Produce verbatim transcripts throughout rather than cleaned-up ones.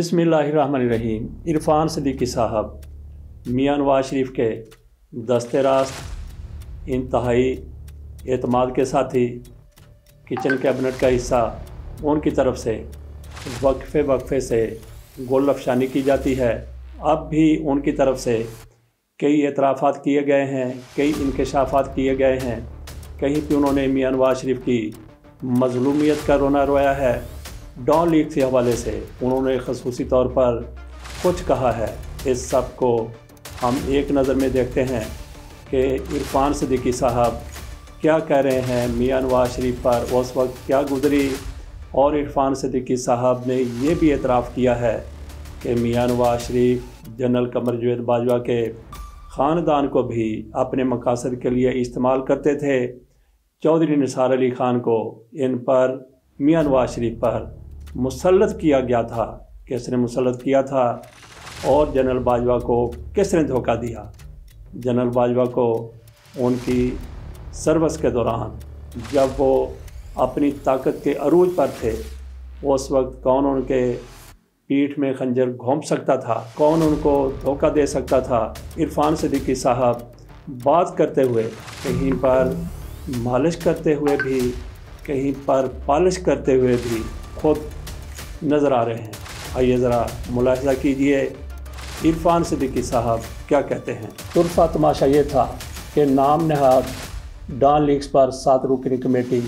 बिस्मिल्लाहिर्रहमानिर्रहीम। इरफान सिद्दीकी साहब मियां नवाज शरीफ के दस्ते रास्त, इंतहाई एतमाद के साथी, किचन कैबिनेट का हिस्सा, उनकी तरफ से वक्फे वक्फे से गोल अफशानी की जाती है। अब भी उनकी तरफ से कई एतराफ़ात किए गए हैं, कई इंकशाफात किए गए हैं। कहीं पे उन्होंने मियां नवाज शरीफ की मज़लूमियत का रोना रोया है। डॉन लीग के हवाले से उन्होंने ख़ुसूसी तौर पर कुछ कहा है। इस सब को हम एक नज़र में देखते हैं कि इरफान सिद्दीकी साहब क्या कह रहे हैं, मियां नवाज शरीफ पर उस वक्त क्या गुजरी। और इरफान सिद्दीकी साहब ने ये भी एतराफ़ किया है कि मियां नवाज शरीफ जनरल कमर जावेद बाजवा के ख़ानदान को भी अपने मकासद के लिए इस्तेमाल करते थे। चौधरी निसार अली ख़ान को इन पर मियां नवाज शरीफ पर मुसल्लत किया गया था। किसने मुसल्लत किया था और जनरल बाजवा को किसने धोखा दिया? जनरल बाजवा को उनकी सर्विस के दौरान जब वो अपनी ताकत के अरूज पर थे, उस वक्त कौन उनके पीठ में खंजर घोंप सकता था, कौन उनको धोखा दे सकता था? इरफान सिद्दीकी साहब बात करते हुए कहीं पर मालिश करते हुए भी, कहीं पर पालिश करते हुए भी खुद नज़र आ रहे हैं। आइए ज़रा मुलाहिज़ा कीजिए इरफान सिद्दीकी साहब क्या कहते हैं। तुरफा तमाशा ये था कि नाम नहाद डॉन लीग्स पर सात रुकनी कमेटी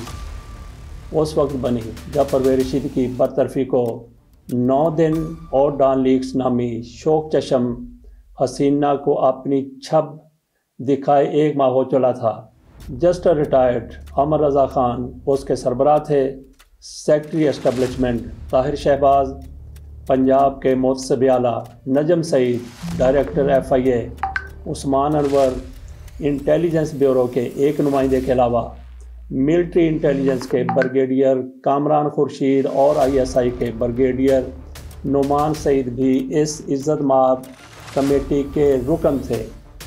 उस वक्त बनी जब परवेज़ रशीद की बरतरफी को नौ दिन और डॉन लीग्स नामी शोक चशम हसीना को अपनी छब दिखाए एक माह हो चला था। जस्ट रिटायर्ड अमर रज़ा ख़ान उसके सरबराह थे। सेक्रेटरी एस्टेब्लिशमेंट ताहिर शहबाज, पंजाब के मोतसब आला Najam Saeed, director F I A Usman Anwar, intelligence bureau के एक नुमाइंदे के अलावा मिलिट्री इंटेलिजेंस के ब्रिगेडियर कामरान खुर्शीद और आई एस आई के ब्रिगेडियर नुमान सईद भी इस इज़्ज़तमाब कमेटी के रुकन थे।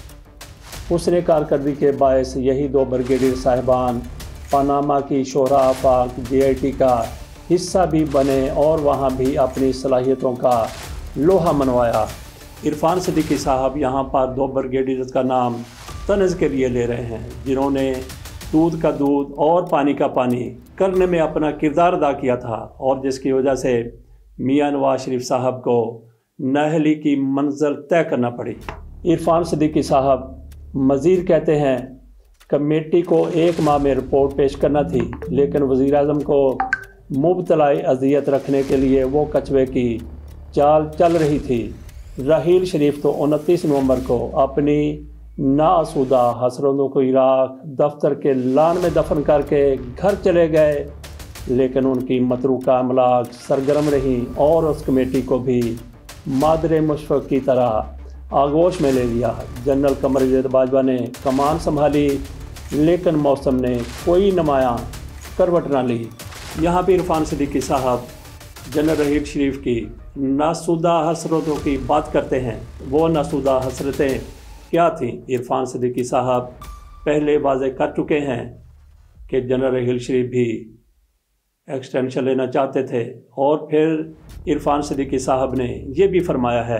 उसने कारकर्दगी के बायस यही दो ब्रिगेडियर साहिबान पनामा की शोरा आफाक जे आई टी का हिस्सा भी बने और वहाँ भी अपनी सलाहियतों का लोहा मनवाया। इरफान सिद्दीकी साहब यहाँ पर दो ब्रिगेडियर्स का नाम तनज़ के लिए ले रहे हैं जिन्होंने दूध का दूध और पानी का पानी करने में अपना किरदार अदा किया था और जिसकी वजह से मियां नवाज शरीफ साहब को नाअहली की मंजिल तय करना पड़ी। इरफान सिद्दीकी साहब मज़ीद कहते हैं कमेटी को एक माह में रिपोर्ट पेश करना थी, लेकिन वज़ीर आज़म को मुबतलाई अजियत रखने के लिए वो कछुए की चाल चल रही थी। राहील शरीफ तो उनतीस नवंबर को अपनी नाआसूदा हसरतों को इराक दफ्तर के लान में दफन करके घर चले गए, लेकिन उनकी मतरूका अमलाक सरगर्म रही और उस कमेटी को भी मादरे मुशफ़क़ की तरह आगोश में ले लिया। जनरल कमर जावेद बाजवा ने कमान संभाली, लेकिन मौसम ने कोई नुमायां करवट ना ली। यहाँ पर इरफान सिद्दीकी साहब जनरल राहील शरीफ की नासूदा हसरतों की बात करते हैं। वो नासूदा हसरतें क्या थीं? इरफान सिद्दीकी साहब पहले वाज़े कर चुके हैं कि जनरल राहील शरीफ भी एक्सटेंशन लेना चाहते थे और फिर इरफान सिद्दीकी साहब ने ये भी फरमाया है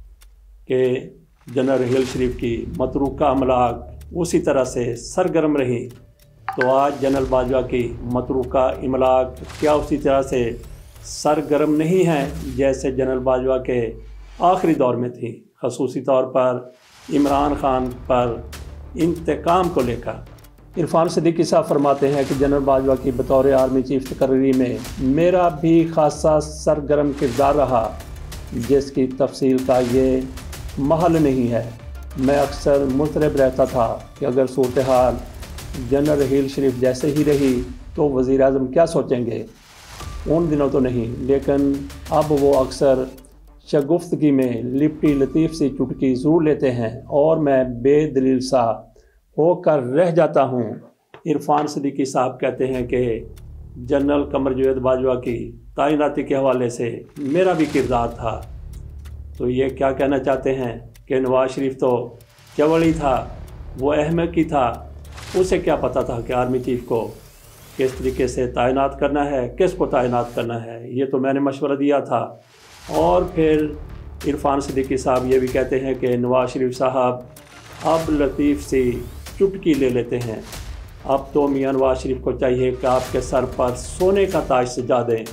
कि जनरल राहील शरीफ की मतरूका अमलाक उसी तरह से सरगर्म रही। तो आज जनरल बाजवा की मतरूका अमलाक क्या उसी तरह से सरगर्म नहीं हैं जैसे जनरल बाजवा के आखिरी दौर में थी, ख़ुसूसी तौर पर इमरान ख़ान पर इंतकाम को लेकर? इरफान सिद्दीकी साहब फरमाते हैं कि जनरल बाजवा की बतौर आर्मी चीफ तकर्री में मेरा भी खासा सरगर्म किरदार रहा, जिसकी तफसील का ये महल नहीं है। मैं अक्सर मुस्तरब रहता था कि अगर सूरत हाल जनरल राहील शरीफ जैसे ही रही तो वज़ीर आज़म क्या सोचेंगे। उन दिनों तो नहीं, लेकिन अब वो अक्सर शगुफ्तगी में लिपटी लतीफ़ सी चुटकी ज़रूर लेते हैं और मैं बेदलील सा होकर रह जाता हूँ। इरफान सिद्दीकी साहब कहते हैं कि जनरल कमर जावेद बाजवा की तैनाती के हवाले से मेरा भी किरदार था। तो ये क्या कहना चाहते हैं कि नवाज शरीफ तो चवड़ी था, वो अहमद की था, उसे क्या पता था कि आर्मी चीफ को किस तरीके से तैनात करना है, किस को तैनात करना है। ये तो मैंने मशवरा दिया था اور پھر عرفان صدیقی صاحب یہ بھی کہتے ہیں کہ نواز شریف صاحب اب لطیف سی چٹکی لے لیتے ہیں، اب تو میاں نواز شریف کو چاہیے کہ آپ کے سر پر سونے کا تاج سجا دیں،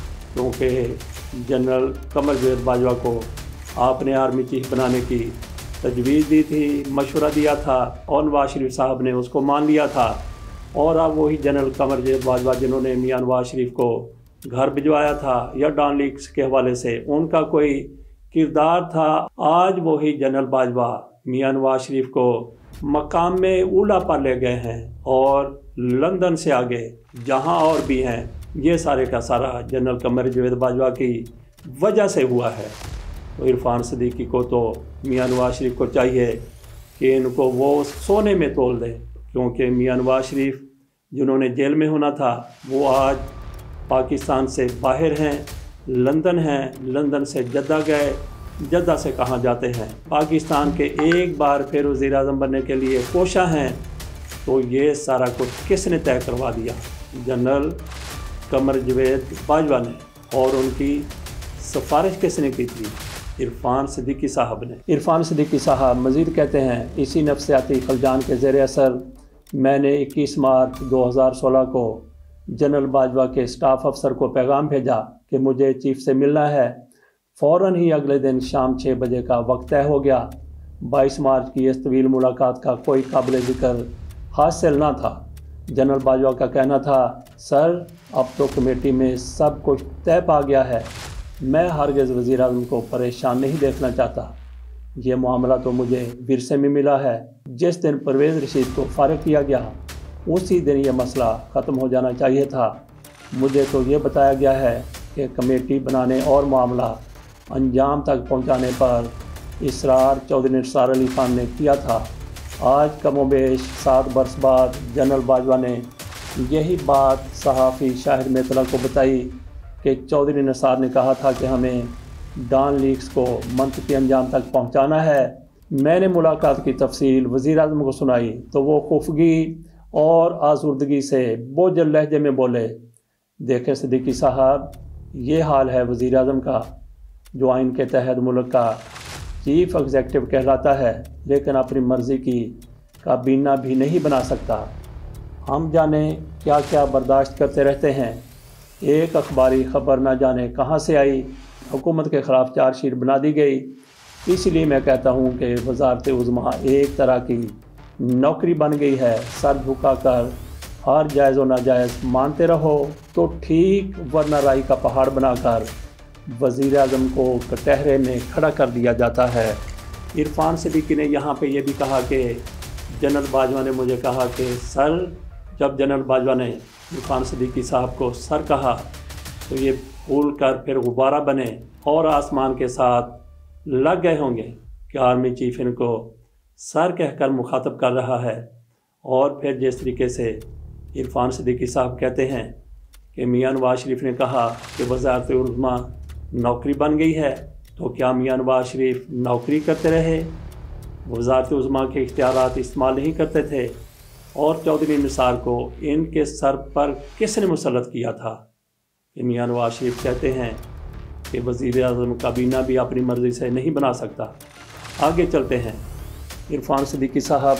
کیونکہ جنرل قمر جاوید باجوہ کو آپ نے آرمی چیف بنانے کی تجویز دی تھی، مشورہ دیا تھا، اور نواز شریف صاحب نے اس کو مان لیا تھا، اور اب وہی جنرل قمر جاوید باجوہ جنہوں نے میاں نواز شریف کو گھر بھجوایا تھا یا ڈان لیکس کے حوالے سے ان کا کوئی کردار تھا، آج وہی جنرل باجوہ میاں نواز شریف کو مقام میں اولا پر لے گئے ہیں، اور لندن سے آگے جہاں اور بھی ہیں یہ سارے کا سارا جنرل قمر جاوید باجوہ کی وجہ سے ہوا ہے۔ تو عرفان صدیقی کو تو میاں نواز شریف کو چاہیے کہ ان کو وہ سونے میں تول دے، کیونکہ میاں نواز شریف جنہوں نے جیل میں ہونا تھا وہ آج پاکستان سے باہر ہیں، لندن ہیں، لندن سے جدہ گئے، جدہ سے کہاں جاتے ہیں، پاکستان کے ایک بار پھر وزیر اعظم بننے کے لیے کوشاں ہیں۔ تو یہ سارا کچھ کس نے طے کروا دیا؟ جنرل قمر جاوید باجوہ نے، اور ان کی سفارش کس نے کی تھی؟ عرفان صدیقی صاحب نے۔ عرفان صدیقی صاحب مزید کہتے ہیں، اسی نفسیاتی خلجان کے زیر اثر میں نے اکیس مارچ دو ہزار سولہ کو جنرل باجوہ کے اسٹاف افسر کو پیغام بھیجا کہ مجھے چیف سے ملنا ہے۔ فوراً ہی اگلے دن شام چھ بجے کا وقت طے ہو گیا۔ بائیس مارچ کی اس طویل ملاقات کا کوئی قابل ذکر حاصل نہ تھا۔ جنرل باجوہ کا کہنا تھا، سر اب تو کمیٹی میں سب کچھ طے پا گیا ہے، میں ہرگز وزیر اعظم کو پریشان نہیں دیکھنا چاہتا۔ یہ معاملہ تو مجھے ورثے میں ملا ہے، جس دن پرویز رشید کو فارغ کیا گیا اسی دن یہ مسئلہ ختم ہو جانا چاہیے تھا۔ مجھے تو یہ بتایا گیا ہے کہ کمیٹی بنانے اور معاملہ انجام تک پہنچانے پر اصرار چودھری نثار علی خان نے کیا تھا۔ آج کم و بیش سات برس بعد جنرل باجوہ نے یہی بات صحافی شاہد میتلا کو بتائی کہ چودھری نثار نے کہا تھا کہ ہمیں ڈان لیکس کو منطقی انجام تک پہنچانا ہے۔ میں نے ملاقات کی تفصیل وزیر اعظم کو سنائی تو وہ خفگی اور آزردگی سے بوجھل لہجے میں بولے، دیکھیں صدیقی صاحب، یہ حال ہے وزیر اعظم کا، جو آئین کے تحت ملک کا چیف ایگزیکٹو کہلاتا ہے، لیکن اپنی مرضی کی کابینہ بھی نہیں بنا سکتا۔ ہم جانے کیا کیا برداشت کرتے رہتے ہیں، ایک اخباری خبر نہ جانے کہاں سے آئی، حکومت کے خلاف چارج شیٹ بنا دی گئی۔ اس لیے میں کہتا ہوں کہ وزارت عظمیٰ ایک طرح کی نوکری بن گئی ہے، سر جھکا کر ہر جائز و ناجائز مانتے رہو تو ٹھیک، ورنہ رائی کا پہاڑ بنا کر وزیر اعظم کو کٹہرے میں کھڑا کر دیا جاتا ہے۔ عرفان صدیقی نے یہاں پہ یہ بھی کہا کہ جنرل باجوہ نے مجھے کہا کہ سر، جب جنرل باجوہ نے عرفان صدیقی صاحب کو سر کہا تو یہ پھول کر پھر غبارہ بنے اور آسمان کے ساتھ لگ گئے ہوں گے کہ آرمی چیف ان کو سر کہہ کر مخاطب کر رہا ہے۔ اور پھر جس طریقے سے عرفان صدیقی صاحب کہتے ہیں کہ میاں نواز شریف نے کہا کہ وزارت عظمیٰ نوکری بن گئی ہے، تو کیا میاں نواز شریف نوکری کرتے رہے، وزارت عظمیٰ کے اختیارات استعمال نہیں کرتے تھے؟ اور چودھری نثار کو ان کے سر پر کس نے مسلط کیا تھا کہ میاں نواز شریف کہتے ہیں کہ وزیر اعظم کابینہ بھی اپنی مرضی سے نہیں بنا سکتا؟ آگے چلتے ہیں۔ عرفان صدیقی صاحب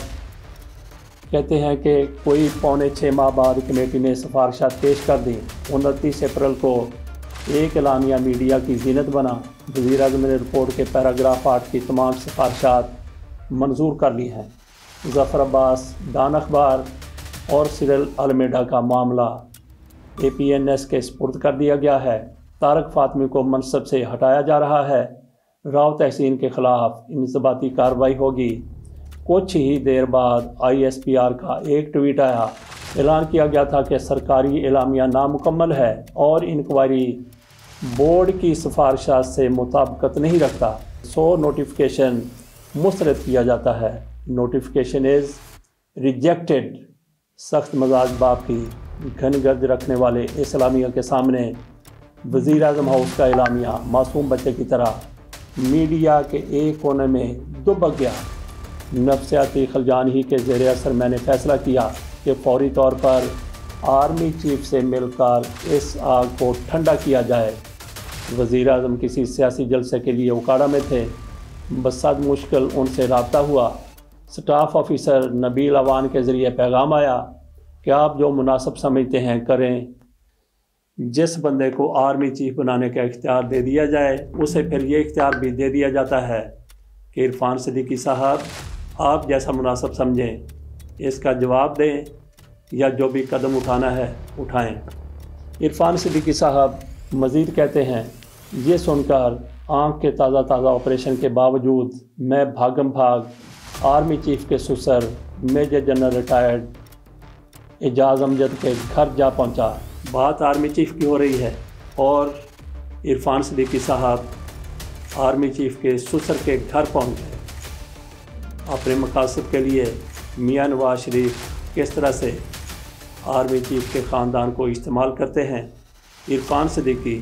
کہتے ہیں کہ کوئی پونے چھ ماہ بعد کمیٹی نے سفارشات پیش کر دیں۔ انتیس اپریل کو ایک اعلامیہ میڈیا کی زینت بنا۔ وزیر اعظم نے رپورٹ کے پیراگراف آٹھ کی تمام سفارشات منظور کر لی ہیں۔ ظفر عباس، ڈان اخبار اور سرل المیڈا کا معاملہ اے پی این ایس کے سپرد کر دیا گیا ہے۔ طارق فاطمی کو منصب سے ہٹایا جا رہا ہے۔ راؤ تحسین کے خلاف انضباطی کارروائی ہوگی۔ کچھ ہی دیر بعد آئی ایس پی آر کا ایک ٹویٹ آیا، اعلان کیا گیا تھا کہ سرکاری اعلامیہ نامکمل ہے اور انکوائری بورڈ کی سفارشات سے مطابقت نہیں رکھتا، سو نوٹیفیکیشن مسترد کیا جاتا ہے۔ Notification is rejected. سخت مزاج باپ کی گھن گرد رکھنے والے اس اعلامیہ کے سامنے وزیر اعظم ہاؤس کا اعلامیہ معصوم بچے کی طرح میڈیا کے ایک کونے میں دبک گیا۔ نفسیاتی خلجان ہی کے زیر اثر میں نے فیصلہ کیا کہ فوری طور پر آرمی چیف سے مل کر اس آگ کو ٹھنڈا کیا جائے۔ वज़ीर आज़म किसी सियासी जलसे के लिए उकाड़ा में थे। बसद मुश्किल उनसे रब्ता हुआ। स्टाफ ऑफिसर नबील अवान के ज़रिए पैगाम आया कि आप जो मुनासिब समझते हैं करें। जिस बंदे को आर्मी चीफ बनाने का इख्तियार दे दिया जाए उसे फिर ये इख्तियार भी दे दिया जाता है कि इरफान सिद्दीकी साहब आप जैसा मुनासिब समझें इसका जवाब दें या जो भी कदम उठाना है उठाएं। इरफान सिद्दीकी साहब मज़ीद कहते हैं, ये सुनकर आँख के ताज़ा ताज़ा ऑपरेशन के बावजूद मैं भागम भाग आर्मी चीफ के ससुर major general retired Ejaz Amjad के घर जा पहुंचा। बात आर्मी चीफ की हो रही है और इरफान सिद्दीकी साहब आर्मी चीफ के ससुर के घर पहुंच गए। अपने मकासद के लिए मियां नवाज शरीफ किस तरह से आर्मी चीफ के ख़ानदान को इस्तेमाल करते हैं, इरफान सिद्दीकी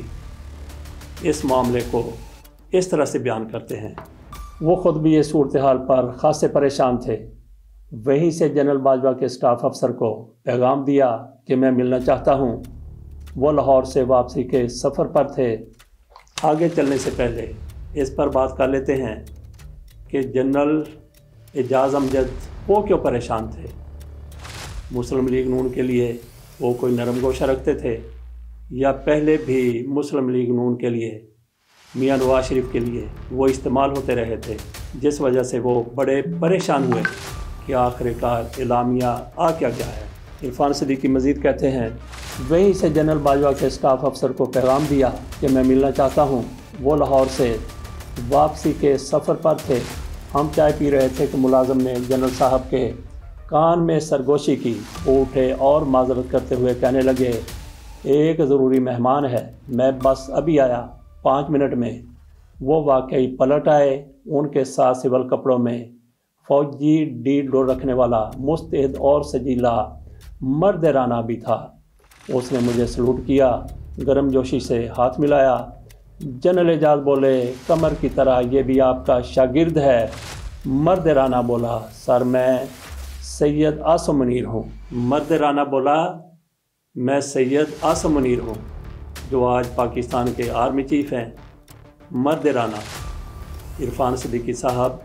इस मामले को इस तरह से बयान करते हैं। वो ख़ुद भी ये सूरत हाल पर ख़ासे परेशान थे। वहीं से जनरल बाजवा के स्टाफ अफसर को पैगाम दिया कि मैं मिलना चाहता हूँ। वो लाहौर से वापसी के सफ़र पर थे। आगे चलने से पहले इस पर बात कर लेते हैं कि जनरल एजाज अमजद वो क्यों परेशान थे। मुस्लिम लीग नून के लिए वो कोई नरम गोशा रखते थे या पहले भी मुस्लिम लीग नून के लिए मियां नवाज शरीफ के लिए वो इस्तेमाल होते रहे थे, जिस वजह से वो बड़े परेशान हुए कि आखिरकार इलामिया आ क्या गया है। इरफान सिद्दीकी मज़ीद कहते हैं, वहीं से जनरल बाजवा के स्टाफ अफसर को पैगाम दिया कि मैं मिलना चाहता हूँ। वो लाहौर से वापसी के सफ़र पर थे। हम चाय पी रहे थे कि मुलाजिम ने जनरल साहब के कान में सरगोशी की। वो उठे और माजरत करते हुए कहने लगे, एक ज़रूरी मेहमान है, मैं बस अभी आया, पाँच मिनट में। वो वाकई पलट आए। उनके साथ सिविल कपड़ों में फौजी डी डोर रखने वाला मुस्तैद और सजीला मर्द राना भी था। उसने मुझे सलूट किया, गर्मजोशी से हाथ मिलाया। जनरल एजाज बोले, कमर की तरह ये भी आपका शागिर्द है। मर्द राना बोला, सर मैं सैयद आसम मुनीर हूँ। मर्द राना बोला, मैं सैयद आसम मुनीर हूँ जो आज पाकिस्तान के आर्मी चीफ हैं। मर्द राना इरफान सिद्दीकी साहब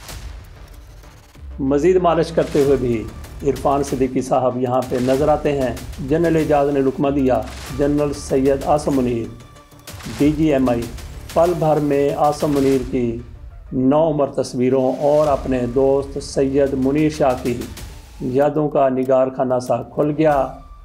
मज़ीद मालिश करते हुए भी इरफान सिद्दीकी साहब यहाँ पे नज़र आते हैं। जनरल एजाज ने लुकमा दिया, general Syed Asim Munir D G M I. पल भर में आसम मुनीर की नौ उम्र तस्वीरों और अपने दोस्त सैयद मुनीर शाह की यादों का निगार खाना सा खुल गया।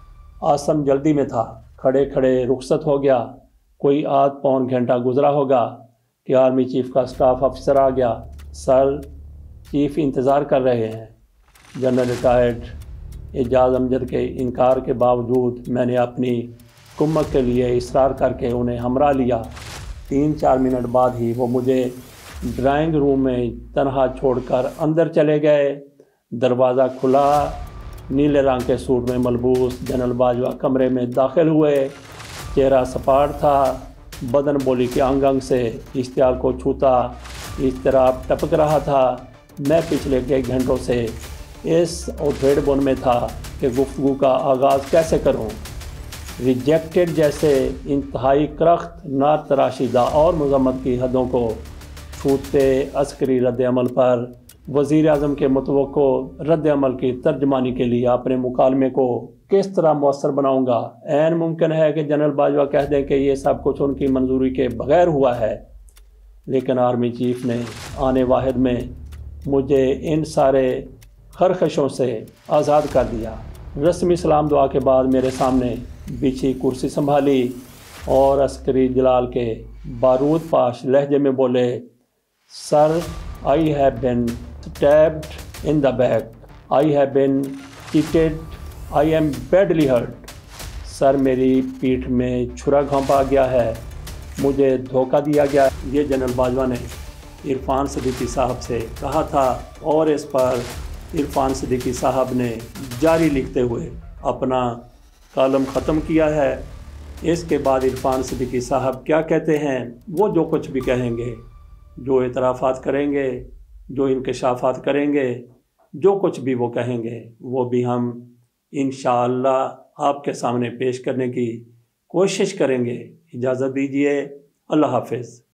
आसम जल्दी में था, खड़े खड़े रुखसत हो गया। कोई आध पौन घंटा गुजरा होगा कि आर्मी चीफ का स्टाफ अफसर आ गया। सर, चीफ इंतज़ार कर रहे हैं। जनरल रिटायर्ड एजाज अमजद के इनकार के बावजूद मैंने अपनी कुम्मक के लिए इसरार करके उन्हें हमरा लिया। तीन चार मिनट बाद ही वो मुझे ड्राइंग रूम में तनहा छोड़कर अंदर चले गए। दरवाज़ा खुला। नीले रंग के सूट में मलबूस जनरल बाजवा कमरे में दाखिल हुए। चेहरा सपाट था, बदन बोली के अंग अंग से इश्तियाल को छूता इस तरह टपक रहा था। मैं पिछले कई घंटों से इस उधेड़ बुन में था कि गुफ्तगू का आगाज़ कैसे करूं। रिजेक्टेड जैसे इंतहाई करख्त, नार तराशीदा और मज़म्मत की हदों को छूते अस्करी रद्द अमल पर वज़ीर आज़म के मुतवक्को रद्द अमल की तर्जमानी के लिए अपने मुकालमे को किस तरह मौसर बनाऊंगा। ऐन मुमकिन है कि जनरल बाजवा कह दें कि ये सब कुछ उनकी मंजूरी के बगैर हुआ है, लेकिन आर्मी चीफ ने आने वाहिद में मुझे इन सारे खरखशों से आज़ाद कर दिया। रस्मी सलाम दुआ के बाद मेरे सामने बिछी कुर्सी संभाली और अस्करी जलाल के बारूद पाश लहजे में बोले, sir, I have been stabbed in the back, I have been cheated, I am badly hurt. Sir, मेरी पीठ में छुरा घोंपा गया है, मुझे धोखा दिया गया। ये जनरल बाजवा ने इरफान सिद्दीकी साहब से कहा था और इस पर इरफान सिद्दीकी साहब ने जारी लिखते हुए अपना कॉलम ख़त्म किया है। इसके बाद इरफान सिद्दीकी साहब क्या कहते हैं, वो जो कुछ भी कहेंगे, जो एतराफ़ात करेंगे, जो इंकशाफात करेंगे, जो कुछ भी वो कहेंगे, वो भी हम इंशाअल्लाह आपके सामने पेश करने की कोशिश करेंगे। इजाज़त दीजिए। اللہ حافظ.